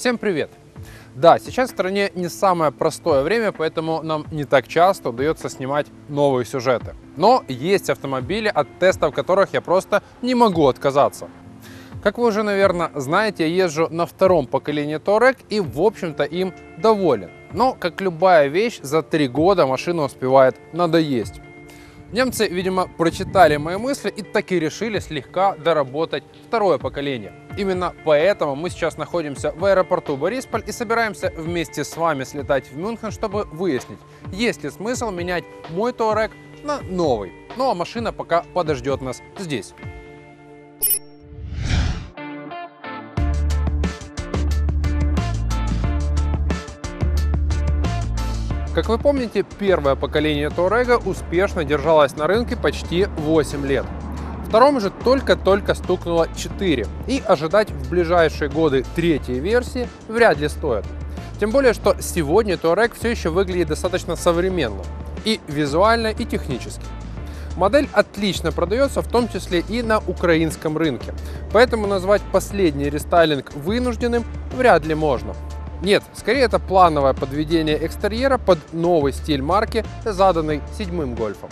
Всем привет! Да, сейчас в стране не самое простое время, поэтому нам не так часто удается снимать новые сюжеты. Но есть автомобили, от тестов которых я просто не могу отказаться. Как вы уже, наверное, знаете, я езжу на втором поколении Touareg и, в общем-то, им доволен. Но, как любая вещь, за 3 года машина успевает надоесть. Немцы, видимо, прочитали мои мысли и так и решили слегка доработать второе поколение. Именно поэтому мы сейчас находимся в аэропорту Борисполь и собираемся вместе с вами слетать в Мюнхен, чтобы выяснить, есть ли смысл менять мой Touareg на новый. Ну а машина пока подождет нас здесь. Как вы помните, первое поколение Touareg успешно держалось на рынке почти 8 лет. Второму же только-только стукнуло 4, и ожидать в ближайшие годы третьей версии вряд ли стоит. Тем более, что сегодня Touareg все еще выглядит достаточно современно, и визуально, и технически. Модель отлично продается, в том числе и на украинском рынке, поэтому назвать последний рестайлинг вынужденным вряд ли можно. Нет, скорее это плановое подведение экстерьера под новый стиль марки, заданный 7-м Гольфом.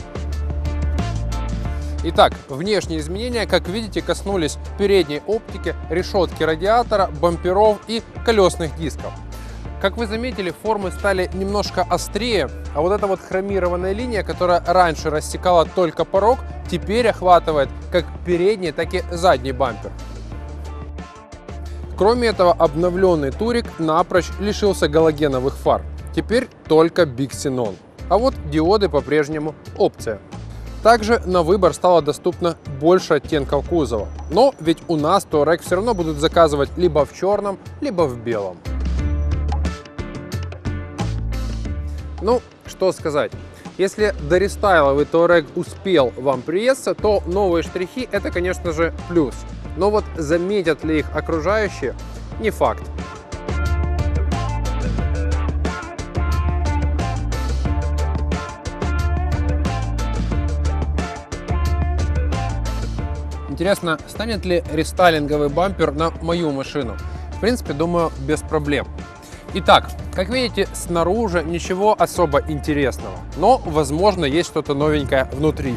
Итак, внешние изменения, как видите, коснулись передней оптики, решетки радиатора, бамперов и колесных дисков. Как вы заметили, формы стали немножко острее, а вот эта вот хромированная линия, которая раньше рассекала только порог, теперь охватывает как передний, так и задний бампер. Кроме этого, обновленный Touareg напрочь лишился галогеновых фар. Теперь только Big Xenon. А вот диоды по-прежнему опция. Также на выбор стало доступно больше оттенков кузова. Но ведь у нас Touareg все равно будут заказывать либо в черном, либо в белом. Ну, что сказать. Если дорестайловый Touareg успел вам приесться, то новые штрихи — это, конечно же, плюс. Но вот заметят ли их окружающие — не факт. Интересно, станет ли рестайлинговый бампер на мою машину? В принципе, думаю, без проблем. Итак, как видите, снаружи ничего особо интересного, но, возможно, есть что-то новенькое внутри.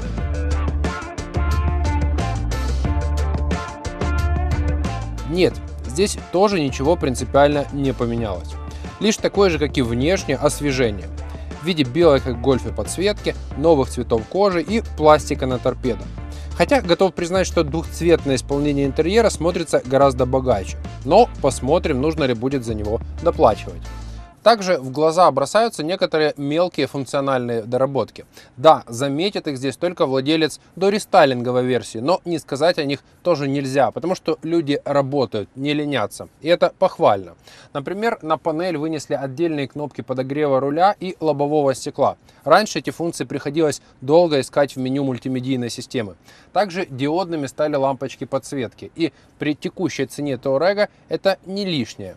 Нет, здесь тоже ничего принципиально не поменялось. Лишь такое же, как и внешнее, освежение. В виде белой, как в Гольфе, подсветки, новых цветов кожи и пластика на торпедо. Хотя готов признать, что двухцветное исполнение интерьера смотрится гораздо богаче. Но посмотрим, нужно ли будет за него доплачивать. Также в глаза бросаются некоторые мелкие функциональные доработки. Да, заметит их здесь только владелец дорестайлинговой версии, но не сказать о них тоже нельзя, потому что люди работают, не ленятся, и это похвально. Например, на панель вынесли отдельные кнопки подогрева руля и лобового стекла. Раньше эти функции приходилось долго искать в меню мультимедийной системы. Также диодными стали лампочки подсветки, и при текущей цене Touareg это не лишнее.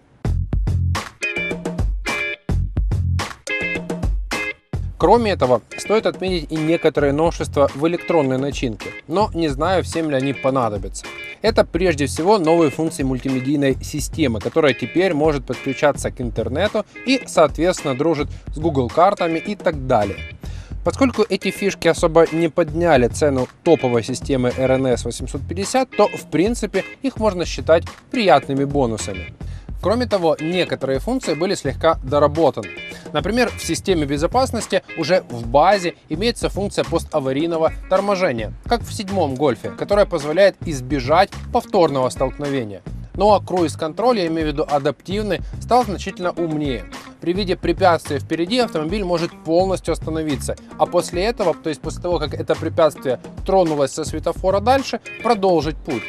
Кроме этого, стоит отметить и некоторые новшества в электронной начинке, но не знаю, всем ли они понадобятся. Это прежде всего новые функции мультимедийной системы, которая теперь может подключаться к интернету и, соответственно, дружит с Google картами и так далее. Поскольку эти фишки особо не подняли цену топовой системы RNS 850, то в принципе их можно считать приятными бонусами. Кроме того, некоторые функции были слегка доработаны. Например, в системе безопасности уже в базе имеется функция поставарийного торможения, как в 7-м Гольфе, которая позволяет избежать повторного столкновения. Ну а круиз-контроль, я имею в виду адаптивный, стал значительно умнее. При виде препятствия впереди автомобиль может полностью остановиться, а после этого, то есть после того, как это препятствие тронулось со светофора дальше, продолжить путь.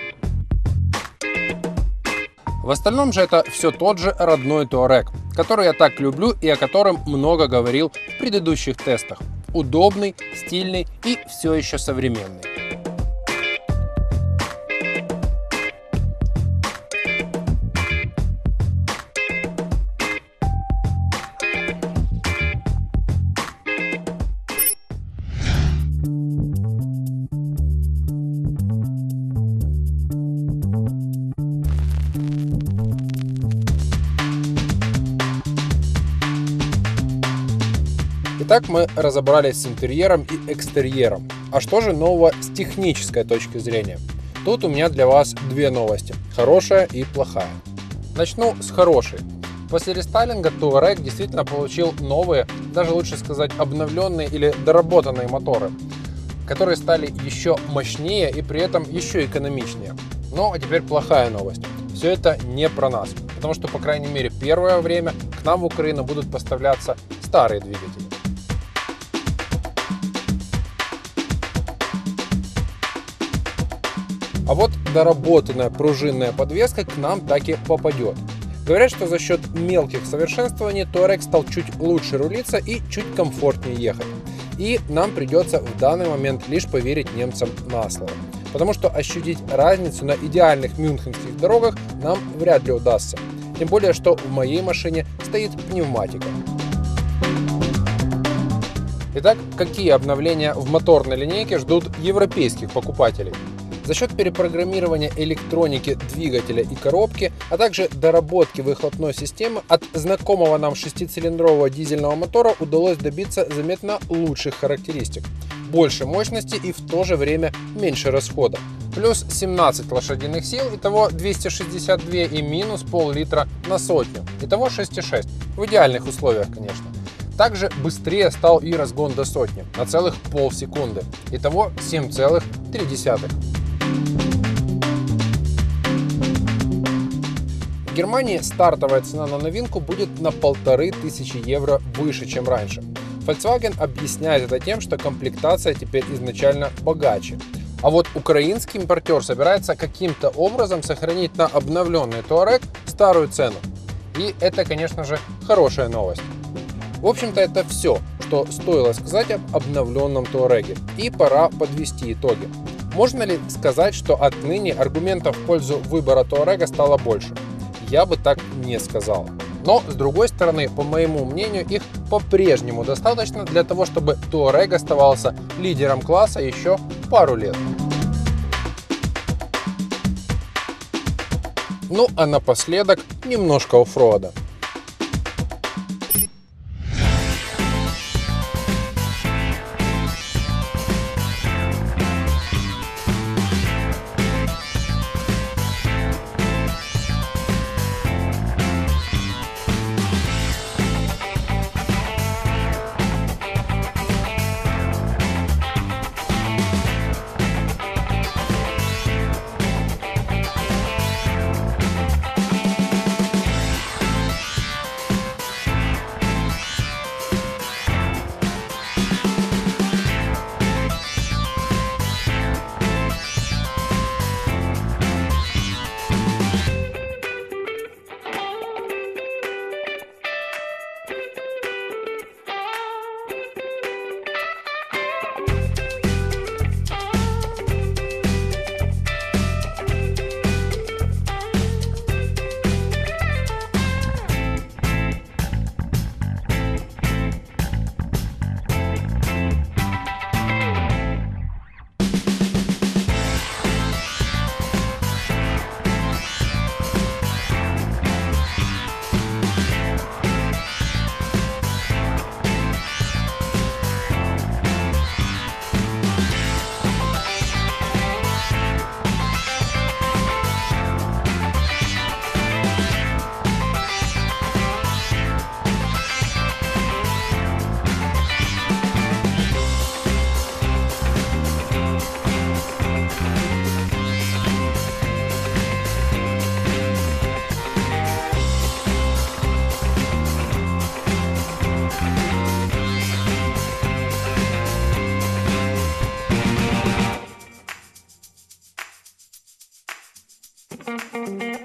В остальном же это все тот же родной Touareg, который я так люблю и о котором много говорил в предыдущих тестах. Удобный, стильный и все еще современный. Итак, мы разобрались с интерьером и экстерьером. А что же нового с технической точки зрения? Тут у меня для вас две новости – хорошая и плохая. Начну с хорошей. После рестайлинга Touareg действительно получил новые, даже лучше сказать обновленные или доработанные моторы, которые стали еще мощнее и при этом еще экономичнее. Ну а теперь плохая новость. Все это не про нас, потому что, по крайней мере, первое время к нам в Украину будут поставляться старые двигатели. А вот доработанная пружинная подвеска к нам так и попадет. Говорят, что за счет мелких совершенствований Touareg стал чуть лучше рулиться и чуть комфортнее ехать. И нам придется в данный момент лишь поверить немцам на слово. Потому что ощутить разницу на идеальных мюнхенских дорогах нам вряд ли удастся. Тем более, что в моей машине стоит пневматика. Итак, какие обновления в моторной линейке ждут европейских покупателей? За счет перепрограммирования электроники двигателя и коробки, а также доработки выхлопной системы от знакомого нам шестицилиндрового дизельного мотора удалось добиться заметно лучших характеристик. Больше мощности и в то же время меньше расхода. Плюс 17 лошадиных сил, итого 262 и минус пол-литра на сотню, итого 6,6. В идеальных условиях, конечно. Также быстрее стал и разгон до сотни на целых полсекунды, итого 7,3. В Германии стартовая цена на новинку будет на 1500 евро выше, чем раньше. Volkswagen объясняет это тем, что комплектация теперь изначально богаче. А вот украинский импортер собирается каким-то образом сохранить на обновленный Touareg старую цену. И это, конечно же, хорошая новость. В общем-то, это все, что стоило сказать об обновленном Touareg. И пора подвести итоги. Можно ли сказать, что отныне аргументов в пользу выбора Touareg стало больше? Я бы так не сказал. Но, с другой стороны, по моему мнению, их по-прежнему достаточно для того, чтобы Touareg оставался лидером класса еще пару лет. Ну а напоследок немножко оффрода. Thank you.